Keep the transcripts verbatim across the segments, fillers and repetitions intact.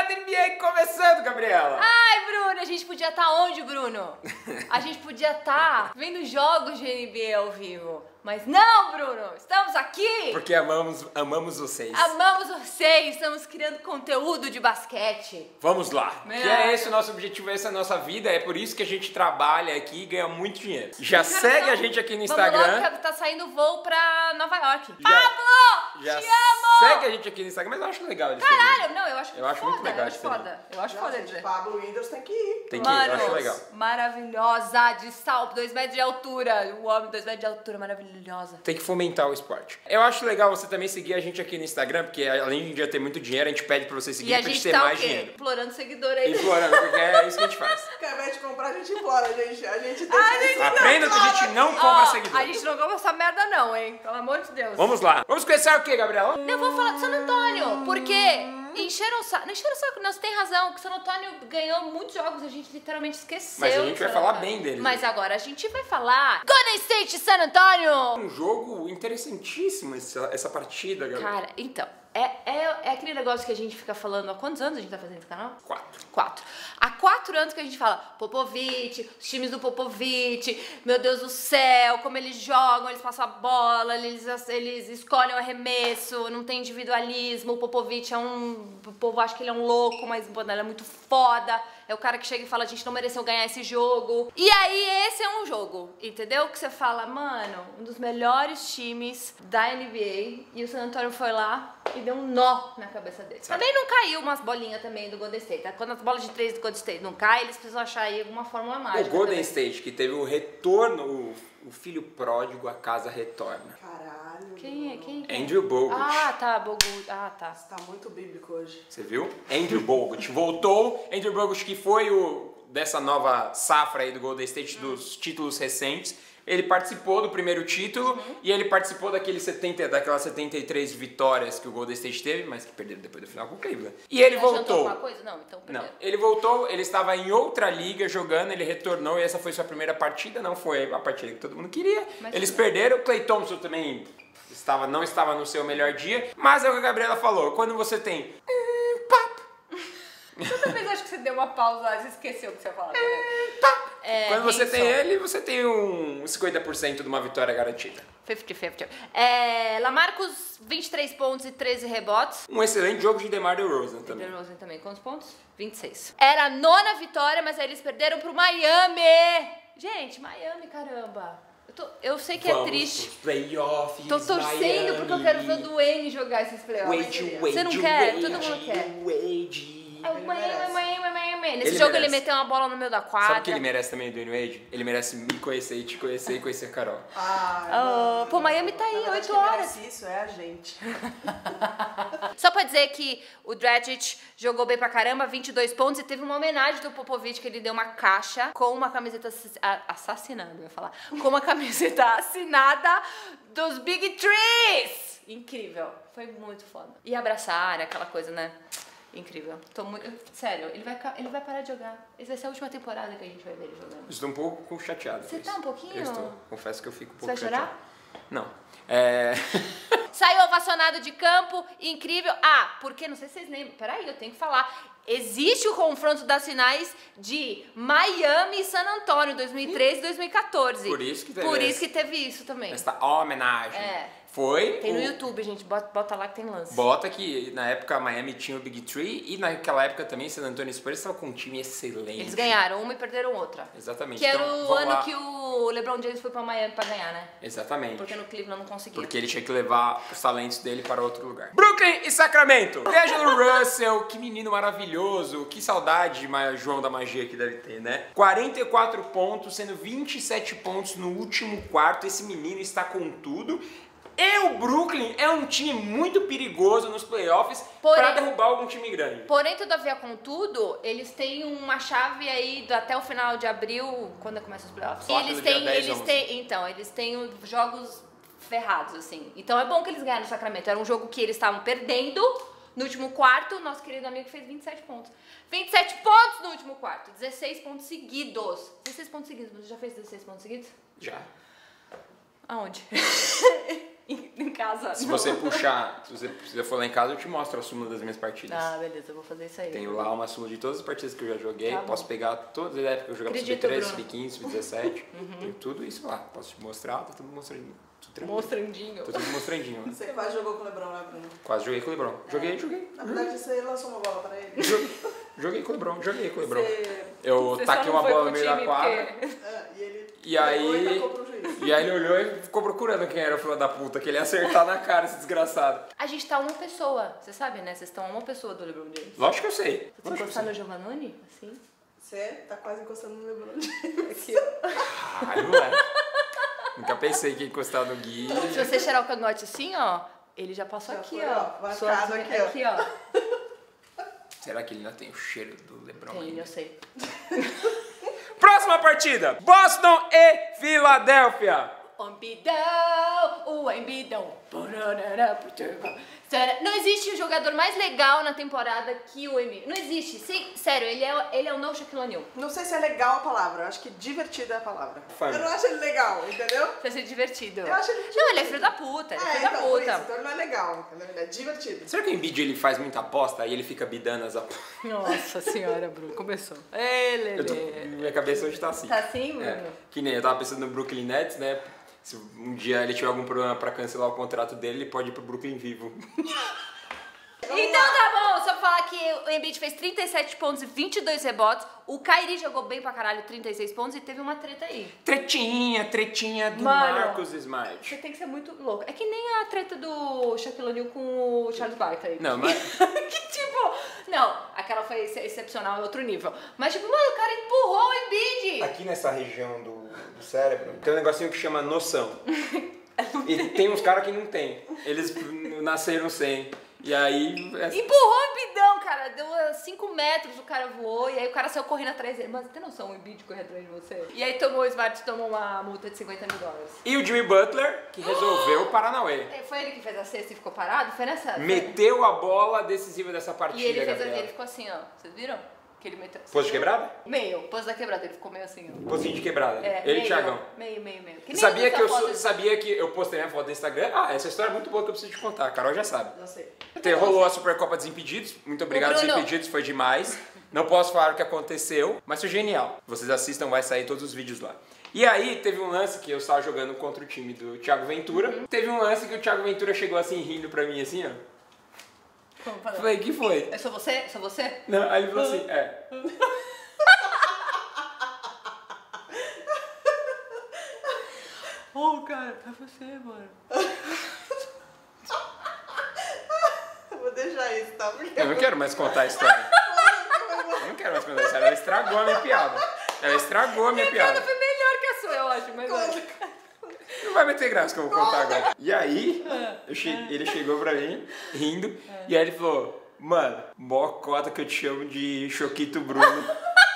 da N B A começando, Gabriela. Ai, Bruno, a gente podia estar onde, Bruno? A gente podia estar vendo jogos de N B A ao vivo. Mas não, Bruno, estamos aqui porque amamos, amamos vocês. Amamos vocês, estamos criando conteúdo de basquete. Vamos lá, Meu. que é esse o nosso objetivo, essa é a nossa vida, é por isso que a gente trabalha aqui e ganha muito dinheiro. Já segue a gente aqui no Instagram. Vamos logo, que tá saindo voo pra Nova York. Já, Pablo, já te amo! segue a gente aqui no Instagram, mas eu acho legal eles terem Caralho, não, eu acho Eu acho foda, muito legal eu acho esse período. foda. Eu acho Não, foda gente, dizer. Pablo Windows tem que ir. Tem que ir, eu acho legal. Maravilhosa, de salto, dois metros de altura. O homem, dois metros de altura, maravilhosa. Tem que fomentar o esporte. Eu acho legal você também seguir a gente aqui no Instagram, porque além de já ter muito dinheiro, a gente pede pra você seguir E a pra gente ter tá mais o quê? dinheiro. Implorando seguidor aí. Implorando, porque é isso que a gente faz. Porque ao invés de comprar, a gente implora, gente. A gente deixa A gente isso Aprenda que a claro gente não aqui. compra Ó, seguidor. a gente não compra essa merda não, hein? Pelo amor de Deus. Vamos lá. Vamos começar o quê, Gabriela? Eu vou falar de San Antônio, porque encheram o saco. Não encheram o saco, não, você tem razão, que San Antônio ganhou muitos jogos, a gente literalmente esqueceu. Mas a gente de vai San falar Antônio. bem deles. Mas agora a gente vai falar Golden State San Antônio! Um jogo interessantíssimo essa, essa partida, Gabriela. Cara, então, é, é, é aquele negócio que a gente fica falando há quantos anos a gente tá fazendo esse canal? Quatro. Quatro. Há quatro anos que a gente fala Popovich, os times do Popovich, meu Deus do céu, como eles jogam, eles passam a bola, eles, eles escolhem o arremesso, não tem individualismo, o Popovich é um... O povo acha que ele é um louco, mas pô, ele é muito foda, é o cara que chega e fala, a gente não mereceu ganhar esse jogo. E aí esse é um jogo, entendeu? Que você fala, mano, um dos melhores times da N B A, e o San Antonio foi lá e deu um nó na cabeça dele. Sabe? Também não caiu umas bolinhas também do Golden State, tá? Quando as bolas de três do Golden State não caem, eles precisam achar aí alguma fórmula mágica. O Golden também. State, que teve o retorno, o, o filho pródigo, a casa retorna. Caralho. Quem é? Quem é? Andrew Bogut. Ah, tá, Bogut. Ah, tá. Você tá muito bíblico hoje. Você viu? Andrew Bogut voltou. Andrew Bogut, que foi o dessa nova safra aí do Golden State, hum. dos títulos recentes. Ele participou do primeiro título uhum. e ele participou daquele setenta, daquelas setenta e três vitórias que o Golden State teve, mas que perderam depois do final com o Cleveland. E ele Você voltou. alguma coisa? Não, então Não, perderam. ele voltou, ele estava em outra liga jogando, ele retornou e essa foi sua primeira partida, não foi a partida que todo mundo queria. Mas Eles não. perderam, o Klay Thompson também estava, não estava no seu melhor dia, mas é o que a Gabriela falou, quando você tem hum, papo. Toda vez acho que você deu uma pausa, você esqueceu o que você ia falar. Né? Papo. É, Quando você Hanson. tem ele, você tem um cinquenta por cento de uma vitória garantida. cinquenta cinquenta. É, Lamarcus, vinte e três pontos e treze rebotes. Um excelente jogo de DeMar DeRozan também. DeRozan também. Quantos pontos? vinte e seis. Era a nona vitória, mas aí eles perderam pro Miami. Gente, Miami, caramba. Eu, tô, eu sei que Vamos é triste. pros playoffs, Tô torcendo Miami. porque eu quero ver o Duane jogar esses playoffs. Wade, Você não Wade, quer? Wade, Todo mundo quer. Wade. É o Ele Miami, merece. Miami, Miami. Nesse Ele jogo merece. ele meteu uma bola no meio da quadra. Sabe o que ele merece também, o Dwayne Wade? Ele merece me conhecer e te conhecer e conhecer a Carol. Ah, Oh, pô, Miami tá aí, na verdade, oito quem horas. merece isso é a gente. Só pra dizer que o Dragic jogou bem pra caramba, vinte e dois pontos, e teve uma homenagem do Popovich, que ele deu uma caixa com uma camiseta assass- a- assassinada, eu ia falar, com uma camiseta assinada dos Big Trees. Incrível, foi muito foda. E abraçar, aquela coisa, né? Incrível. Tô muito... Sério, ele vai, ca- ele vai parar de jogar. Essa vai ser a última temporada que a gente vai ver ele jogando. Estou um pouco chateado. Você com tá isso. um pouquinho? Eu estou. Confesso que eu fico um Você pouco vai chateado. chorar? Não. É... Saiu ovacionado de campo, incrível. Ah, porque, não sei se vocês lembram, peraí, eu tenho que falar. Existe o confronto das finais de Miami e San Antonio, dois mil e treze e dois mil e quatorze. Por isso que teve Por essa- isso que teve isso também. Esta homenagem. É. Foi. Tem no o- YouTube, gente, bota, bota lá que tem lance. Bota que na época Miami tinha o Big Three e naquela época também San Antonio Spurs estava com um time excelente. Eles ganharam uma e perderam outra. Exatamente. Que era Então, o vamos ano lá. que o LeBron James foi pra Miami pra ganhar, né? Exatamente. Porque no Cleveland não conseguia. Porque ele tinha que levar os talentos dele para outro lugar. Brooklyn e Sacramento. D'Angelo Russell, que menino maravilhoso. Que saudade de Ma- João da Magia que deve ter, né? quarenta e quatro pontos, sendo vinte e sete pontos no último quarto. Esse menino está com tudo. E o Brooklyn é um time muito perigoso nos playoffs Porém- para derrubar algum time grande. Porém, todavia, contudo, eles têm uma chave aí do- até o final de abril, quando começa os playoffs. Lá eles pelo dia têm, dez, eles onze. têm, então, eles têm os jogos ferrados, assim. Então é bom que eles ganharam o Sacramento. Era um jogo que eles estavam perdendo no último quarto. Nosso querido amigo fez vinte e sete pontos. vinte e sete pontos no último quarto. dezesseis pontos seguidos. dezesseis pontos seguidos. Você já fez dezesseis pontos seguidos? Já. Aonde? em, em casa. Se não. você puxar, se você, se você for lá em casa, eu te mostro a súmula das minhas partidas. Ah, beleza, eu vou fazer isso aí. Tenho lá uma súmula de todas as partidas que eu já joguei. Tá posso bom. pegar todas as épocas que eu jogava sub Acredito, treze, Bruno. sub quinze, sub dezessete. Tenho tudo isso lá. Posso te mostrar, tá tudo mostrando. Tudo tranquilo. Mostrandinho. Tá tudo mostrandinho. Né? Você quase jogou com o Lebron, né, Bruno? Quase joguei com o Lebron. Joguei, joguei. Na verdade, você lançou uma bola pra ele. Joguei, joguei com o Lebron, joguei com o Lebron. Você... Eu Você só taquei não uma foi bola no pro meio da time quadra. porque- Ah, e ele E aí- pegou e tacou pro juiz. E aí ele olhou e ficou procurando quem era o filho da puta, que ele ia acertar na cara, esse desgraçado. A gente tá uma pessoa, você sabe, né? Vocês estão uma pessoa do LeBron James. Lógico que eu sei. Você Lógico que eu encostar sei. no Giovannone? Assim? Você tá quase encostando no Lebron James. Aqui, ó. Ai, moleque. Nunca pensei que ia encostar no Gui. Se você cheirar o cangote assim, ó, ele já passou Já aqui, foi, ó. ó, marcado Suas- aqui, ó. aqui, ó. Será que ele ainda tem o cheiro do Lebron? Tem, ainda? eu sei. Próxima partida: Boston e Filadélfia. O Embidão, o Embidão. Não existe um jogador mais legal na temporada que o Embiid. Não existe. Sim, sério, ele é, ele é o novo Shaquille O'Neal. Não sei se é legal a palavra, eu acho que divertida é a palavra. Fã. Eu não acho ele legal, entendeu? Vai ser divertido. Eu acho ele Não, ele é filho da puta. Ele é É, filho da então, por puta. isso, então ele não é legal, entendeu? Ele é divertido. Será que o Embiid ele faz muita aposta e ele fica bidando as apostas? Nossa senhora, Bruno, começou. Ei, Eu tô- Lelê. Minha cabeça hoje tá assim. Tá assim, Bruno? É, que nem eu tava pensando no Brooklyn Nets, né? Se um dia ele tiver algum problema pra cancelar o contrato dele, ele pode ir pro Brooklyn vivo. Então tá bom, só pra falar que o Embiid fez trinta e sete pontos e vinte e dois rebotes. O Kyrie jogou bem pra caralho, trinta e seis pontos, e teve uma treta aí. Tretinha, tretinha do Mano. Marcus Smart. Você tem que ser muito louco. É que nem a treta do Shaquille O'Neal com o Charles Barkley. Não, mas que tipo... Não, aquela foi ex- excepcional, é outro nível. Mas tipo, mano, o cara empurrou o Embiid. aqui nessa região do, do cérebro tem um negocinho que chama noção. E tem uns caras que não tem. Eles nasceram sem. E aí. é- Empurrou o Embidão, cara. Deu cinco metros, o cara voou. E aí o cara saiu correndo atrás dele. Mas tem noção o Embiid correr atrás de você? E aí tomou o Smart, tomou uma multa de cinquenta mil dólares. E o Jimmy Butler, que resolveu o Paranauê. É, Foi ele que fez a cesta e ficou parado? Foi nessa? Meteu a bola decisiva dessa partida, E ele fez a Gabriela. dele, ficou assim, ó. Vocês viram? Que ele meteu. Pose de quebrada? Meio, pose da quebrada, ele ficou meio assim, ó. Pozinho de quebrada. É, Ele e meio, Thiagão. Meio, meio, meio. Que nem Sabia essa que, eu foto sou- de- sabia que eu postei minha foto no Instagram? Ah, essa história é muito boa que eu preciso te contar. A Carol já sabe. Não sei. Te- Rolou a Supercopa Desimpedidos. Muito obrigado, Bruno. Desimpedidos. Foi demais. Não posso falar o que aconteceu, mas foi genial. Vocês assistam, vai sair todos os vídeos lá. E aí, teve um lance que eu estava jogando contra o time do Thiago Ventura. Uhum. Teve um lance que o Thiago Ventura chegou assim, rindo pra mim, assim, ó. Como falar? Falei, que foi? É só você? Só você? Não, aí ele falou assim, é. Ô, oh, cara, é você, mano. Eu vou deixar isso, tá? Porque Eu não quero mais contar a história. Eu não quero mais contar a história. Ela estragou a minha piada. Ela estragou a minha A piada piada. foi melhor que a sua, eu acho, mas... Não vai meter graça que eu vou contar agora. E aí, eu che- ele chegou pra mim, rindo, e aí ele falou, mano, mó cota que eu te chamo de Choquito Bruno.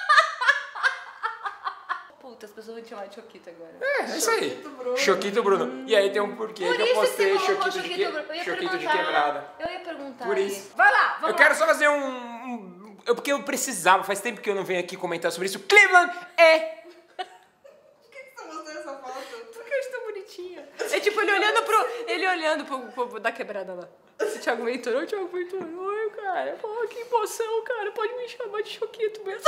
Puta, as pessoas vão te chamar de Choquito agora. É, é isso aí. Choquito Bruno. Choquito Bruno. E aí tem um porquê Por que eu isso postei você colocou Choquito, de, Choquito que... Bruno. Eu ia Choquito de perguntar. quebrada. Eu ia perguntar. Por aí. isso. Vai lá, vamos Eu quero lá. só fazer um... um- eu, porque eu precisava, faz tempo que eu não venho aqui comentar sobre isso. Cleveland é... Por que que você mostrou essa foto? Porque eu estou bonitinha. É tipo ele olhando pro. Ele olhando pro, pro da quebrada lá. Esse Thiago Ventura, ô Thiago Ventura, oi, cara. Pô, que emoção, cara. Pode me chamar de Choquito mesmo.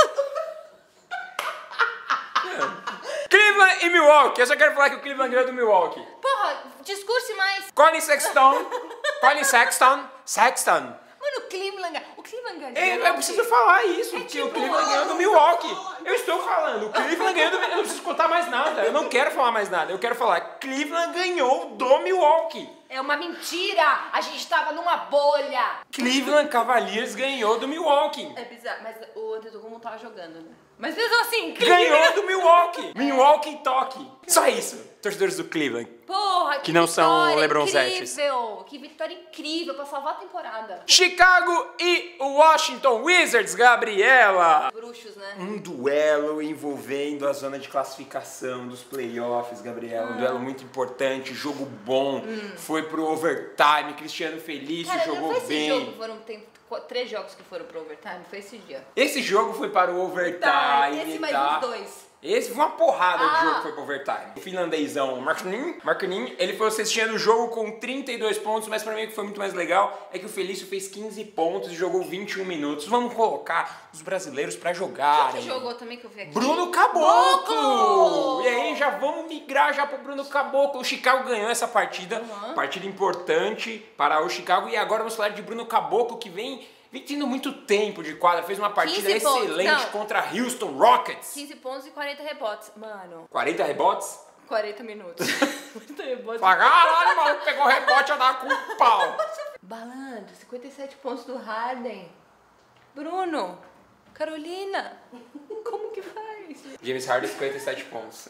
Cleveland e Milwaukee. Eu só quero falar que o Cleveland ganhou do Milwaukee. Porra, discurse mais. Colin Sexton. Colin Sexton. Sexton. Mano, o Cleveland. O Cleveland ganhou. Eu, eu preciso falar isso, É que tipo, o Cleveland ganhou do Milwaukee. Eu estou falando, o Cleveland ganhou do Milwaukee. Eu não preciso contar mais nada. Eu não quero falar mais nada. Eu quero falar, Cleveland ganhou do Milwaukee. É uma mentira. A gente tava numa bolha. Cleveland Cavaliers ganhou do Milwaukee. É bizarro, mas o Antetokounmpo tava jogando, né? Mas mesmo assim, Ganhou do Milwaukee. Milwaukee toque. Só isso. Torcedores do Cleveland. Porra, Que não são vitória LeBron Zetes. incrível. Que vitória incrível pra salvar a temporada. Chicago e o Washington Wizards, Gabriela. Bruxos, né? Um duelo envolvendo a zona de classificação dos playoffs, Gabriela. Um duelo muito importante, jogo bom. Foi pro overtime, Cristiano Felício Cara, jogou não foi esse bem. jogo, foram tem qu- três jogos que foram pro overtime, foi esse dia. Esse jogo foi para o overtime. Tá, esse mais tá? uns dois. Esse foi uma porrada Ah. de jogo que foi pro overtime. O finlandesão Markkanen, Markkanen, ele foi o cestinha do jogo com trinta e dois pontos, mas pra mim o que foi muito mais legal é que o Felício fez quinze pontos e jogou vinte e um minutos. Vamos colocar os brasileiros pra jogarem. Quem jogou também que eu vi aqui? Bruno Caboclo! Caboclo! E aí já vamos migrar já pro Bruno Caboclo. O Chicago ganhou essa partida, Uhum. partida importante para o Chicago. E agora vamos falar de Bruno Caboclo, que vem, vem tendo muito tempo de quadra. Fez uma partida quinze pontos, excelente não. contra Houston Rockets. quinze pontos e quarenta rebotes. Mano, quarenta rebotes? quarenta minutos. quarenta rebotes. Fala, caralho, o maluco pegou rebote a dar com o pau. Balandro, cinquenta e sete pontos do Harden. Bruno, Carolina, como que faz? James Harden, cinquenta e sete pontos.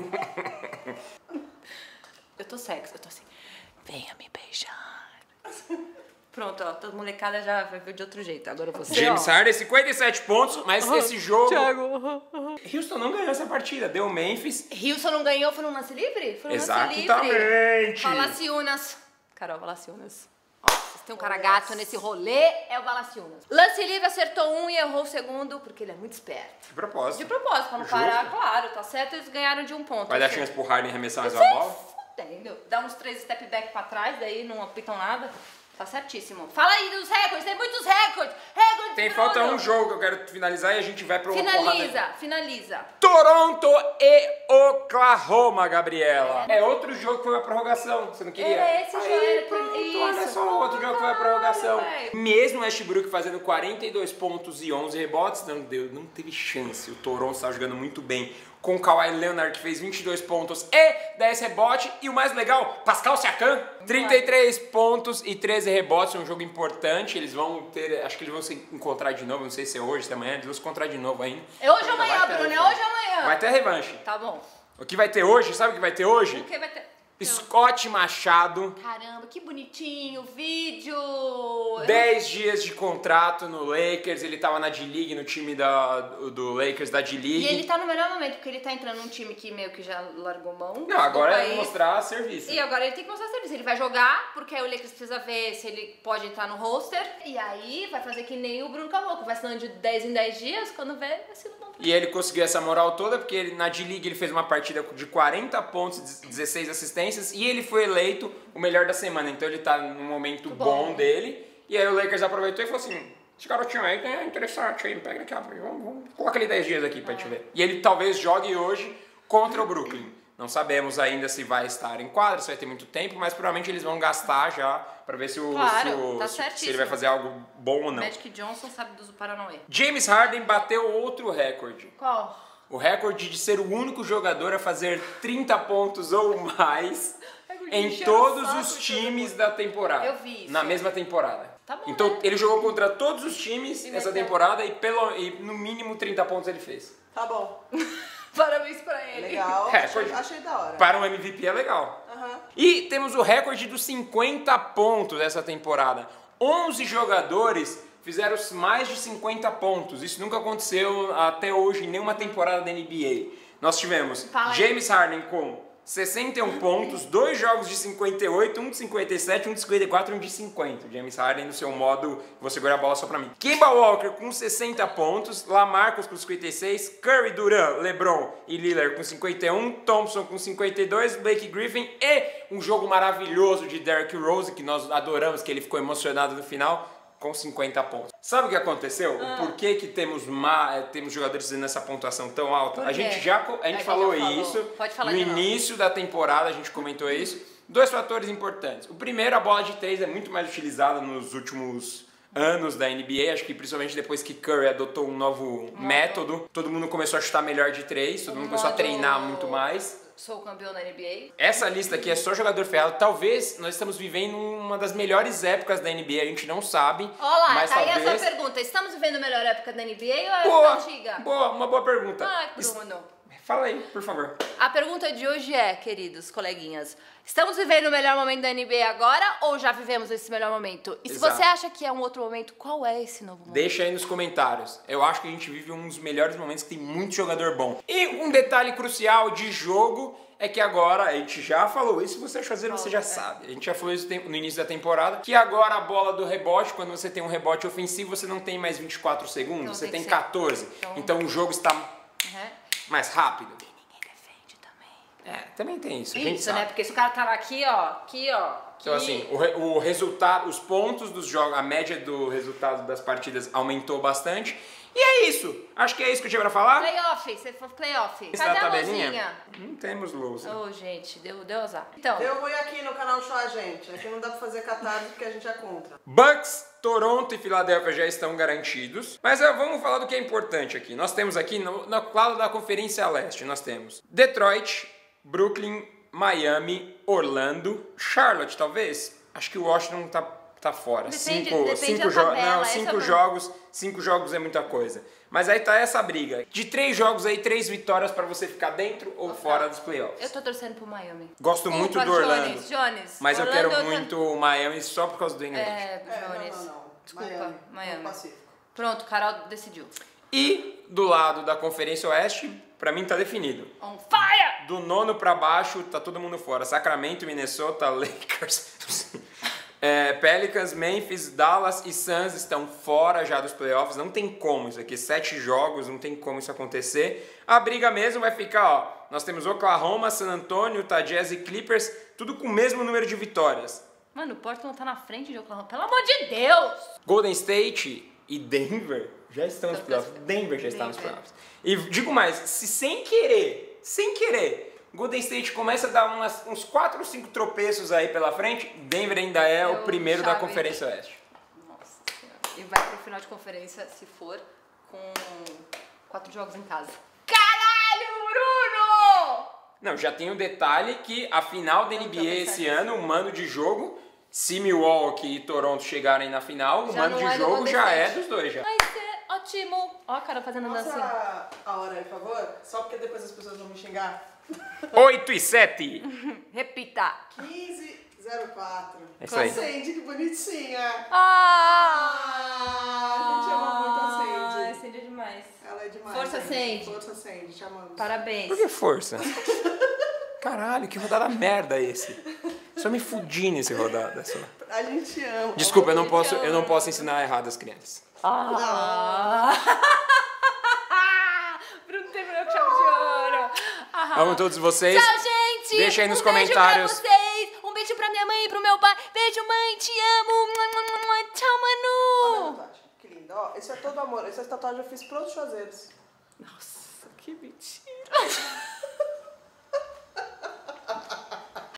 Eu tô sexy, eu tô assim, venha me beijar. Pronto, ó, toda molecada já vai ver de outro jeito. Agora você, James ó. Harden, cinquenta e sete pontos, mas esse jogo... Thiago, uhum, uhum. Houston não ganhou essa partida, deu Memphis. Houston não ganhou, foi no lance livre? Foi no lance livre. Exatamente. Valanciunas. Carol Valanciunas. Ó, vocês têm um cara gato nesse rolê, é o Valanciunas. Lance livre, acertou um e errou o segundo, porque ele é muito esperto. De propósito. De propósito, pra não Justo. parar, claro, tá certo, eles ganharam de um ponto. Vai dar Assim. chance pro Harden arremessar mais Você uma bola? fudendo. Dá uns três step back pra trás, daí não apitam nada. Tá certíssimo. Fala aí dos recordes, tem muitos recordes. Recordes, Tem, Bruno. falta um jogo que eu quero finalizar e a gente vai pro Finaliza, finaliza. Toronto e Oklahoma, Gabriela. É outro jogo que foi uma prorrogação. Você não queria? Era esse Aí, jogo, era pronto, isso. olha só, outro jogo que foi uma Caralho, prorrogação. velho. Mesmo o Westbrook fazendo quarenta e dois pontos e onze rebotes, não deu, não teve chance. O Toronto estava jogando muito bem. Com o Kawhi Leonard, que fez vinte e dois pontos e dez rebotes. E o mais legal, Pascal Siakam, trinta e três pontos e treze rebotes. É um jogo importante. Eles vão ter, acho que eles vão se encontrar de novo. Não sei se é hoje, se é amanhã. Eles vão se encontrar de novo ainda. É hoje ou Ainda amanhã, vai ter Bruno, é revanche. hoje ou amanhã. Vai ter a revanche. Tá bom. O que vai ter hoje, sabe o que vai ter hoje? O que vai ter? Scott Machado, Caramba, que bonitinho, vídeo. dez dias de contrato no Lakers. Ele tava na D-League, no time da, do Lakers da D-League. E ele tá no melhor momento, porque ele tá entrando num time que meio que já largou mão. Não, agora do é país. mostrar serviço. E agora ele tem que mostrar serviço. Ele vai jogar, porque aí o Lakers precisa ver se ele pode entrar no roster. E aí vai fazer que nem o Bruno Caboclo. Vai assinando de dez em dez dias, quando vê, assina o nome. E ele conseguiu essa moral toda porque ele, na D-League ele fez uma partida de quarenta pontos e dezesseis assistências e ele foi eleito o melhor da semana. Então ele tá num momento bom. bom. dele. E aí o Lakers aproveitou e falou assim: esse garotinho aí é interessante, aí pega daqui a pouco, vamos, vamos, coloca ele dez dias aqui pra gente ver. E ele talvez jogue hoje contra o Brooklyn. Não sabemos ainda se vai estar em quadra, se vai ter muito tempo, mas provavelmente eles vão gastar já pra ver se, o, Claro, se, o- tá se- se ele certíssimo. vai fazer algo bom ou não. Magic Johnson sabe dos Paranauê. James Harden bateu outro recorde. Qual? O recorde de ser o único jogador a fazer trinta pontos ou mais em encher o todos saco os de times da temporada. Eu vi isso. Na mesma temporada. Tá bom, Então né? ele jogou contra todos os times E essa meteu. temporada e, pelo, e no mínimo trinta pontos ele fez. Tá bom. Parabéns pra ele. Legal. É, achei, foi- achei da hora. Para um M V P é legal. Aham. E temos o recorde dos cinquenta pontos dessa temporada. onze jogadores fizeram mais de cinquenta pontos. Isso nunca aconteceu até hoje em nenhuma temporada da N B A. Nós tivemos Fala aí. James Harden com sessenta e um pontos, dois jogos de cinquenta e oito, um de cinquenta e sete, um de cinquenta e quatro e um de cinquenta. James Harden no seu modo, vou segurar a bola só pra mim. Kemba Walker com sessenta pontos, Lamarcus com cinquenta e seis, Curry, Durant, LeBron e Lillard com cinquenta e um, Thompson com cinquenta e dois, Blake Griffin e um jogo maravilhoso de Derrick Rose, que nós adoramos, que ele ficou emocionado no final, com cinquenta pontos. Sabe o que aconteceu? O porquê que temos, ma... temos jogadores fazendo essa pontuação tão alta? Por A quê? gente já co- a gente A gente falou já falou. isso Pode falar no de novo. início da temporada, a gente comentou isso. Dois fatores importantes. O primeiro, a bola de três é muito mais utilizada nos últimos anos da N B A, acho que principalmente depois que Curry adotou um novo método, todo mundo começou a chutar melhor de três, todo Um mundo começou a modo- treinar muito mais. Sou campeão da N B Essa lista aqui é só jogador ferrado. Talvez nós estamos vivendo uma das melhores épocas da N B A, a gente não sabe. A. Olá, mas tá aí talvez... essa pergunta. Estamos vivendo a melhor época da N B A ou é Boa, antiga? boa, uma boa pergunta. Ai, Es- Bruno. Fala aí, por favor. A pergunta de hoje é, queridos coleguinhas, estamos vivendo o melhor momento da N B A agora ou já vivemos esse melhor momento? E se Exato. você acha que é um outro momento, qual é esse novo momento? Deixa aí nos comentários. Eu acho que a gente vive um dos melhores momentos, que tem muito jogador bom. E um detalhe crucial de jogo é que agora, a gente já falou isso, se você achou fazer, você já é. sabe. A gente já falou isso no início da temporada, que agora a bola do rebote, quando você tem um rebote ofensivo, você não tem mais vinte e quatro segundos, Então você tem tem que ser- quatorze. Então- Então o jogo está Uhum. mais rápido. E ninguém defende também. É, também tem isso. a gente Isso, sabe. né? Porque se o cara tá aqui, ó, aqui, ó. Então, aqui- assim, o, re- o resultado, os pontos dos jogos, a média do resultado das partidas aumentou bastante. E é isso. Acho que é isso que eu tinha pra falar. Playoff, você for playoff. Esse Cadê da a tabelinha? luzinha? Não temos lousa. Ô, gente, deu, deu azar. Então, Deu ruim aqui no canal Show a gente. Aqui não dá pra fazer catarse porque a gente é contra. Bucks, Toronto e Filadélfia já estão garantidos. Mas é, vamos falar do que é importante aqui. Nós temos aqui, no, no lado da Conferência Leste, nós temos Detroit, Brooklyn, Miami, Orlando, Charlotte, talvez. Acho que o Washington tá, tá fora. Depende- cinco depende cinco da jo- tabela, Não, essa cinco é o- jogos. Cinco jogos é muita coisa. Mas aí tá essa briga. De três jogos aí, três vitórias pra você ficar dentro ou fora dos playoffs. eu tô torcendo pro Miami. Gosto Ou muito para do Orlando. Jones, Jones. Mas eu Orlando, quero muito o Miami só por causa do English. É, É, não, Jones. não, não. Desculpa, Miami. Miami. No Pacífico. Pronto, Carol decidiu. E do lado da Conferência Oeste, pra mim tá definido. On fire! Do nono pra baixo, tá todo mundo fora. Sacramento, Minnesota, Lakers, é, Pelicans, Memphis, Dallas e Suns estão fora já dos playoffs. Não tem como isso aqui. Sete jogos, não tem como isso acontecer. A briga mesmo vai ficar, ó. Nós temos Oklahoma, San Antonio, Utah Jazz e Clippers, tudo com o mesmo número de vitórias. Mano, o Portland tá na frente de Oklahoma. Pelo amor de Deus! Golden State e Denver já estão nos playoffs. Denver já está nos Denver. playoffs. E digo mais, se sem querer, sem querer, Golden State começa a dar umas, uns quatro ou cinco tropeços aí pela frente, Denver ainda é o Eu, primeiro da chave. Conferência Oeste. Nossa Senhora. E vai pro final de conferência, se for, com quatro jogos em casa. Caralho, Bruno! Não, já tem o detalhe que a final da N B A tinha esse pensado ano, o mando de jogo, se Milwaukee e Toronto chegarem na final, o Já mando não de é do jogo Golden já é State. dos dois já. Vai ser ótimo. Ó a cara fazendo a dancinha. Mostra a hora aí, por favor. Só porque depois as pessoas vão me xingar. oito e sete. Repita. quinze zero quatro. É isso aí. Sandy, que bonitinha. Ah! a gente ama muito a Sandy. Sandy é demais. Ela é demais. Força, gente. Sandy. Força, Sandy. Te amamos. Parabéns. Por que força? Caralho, que rodada merda é esse? Só me fudi nesse rodada. Só. A gente ama. Desculpa, eu não gente posso, eu não ama. posso ensinar errado as crianças. Ah! Bruno terminou com chave de ouro. Ah. Amo todos vocês. Tchau, gente! Deixa aí nos um comentários. Beijo pra vocês. Um beijo pra minha mãe e pro meu pai. Beijo, mãe, te amo. Tchau, Olha a Manu. tatuagem. Que linda. Ó, isso é todo amor. Essa tatuagem eu fiz pros chazeiros. Nossa, que mentira.